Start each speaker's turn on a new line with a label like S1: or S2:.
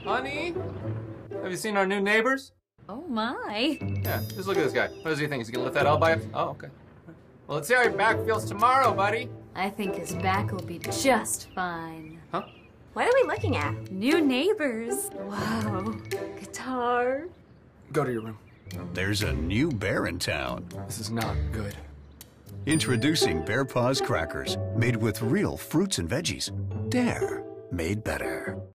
S1: Honey, have you seen our new neighbors?
S2: Oh my.
S1: Yeah, just look at this guy. What does he think? Is he gonna lift that L by himself? Oh, okay. Well, let's see how your back feels tomorrow, buddy.
S2: I think his back will be just fine.
S1: Huh?
S3: What are we looking at?
S2: New Neighbors. Wow. Guitar.
S1: Go to your room.
S4: There's a new bear in town.
S1: This is not good.
S4: Introducing Bear Paws crackers, made with real fruits and veggies. Dare, made better.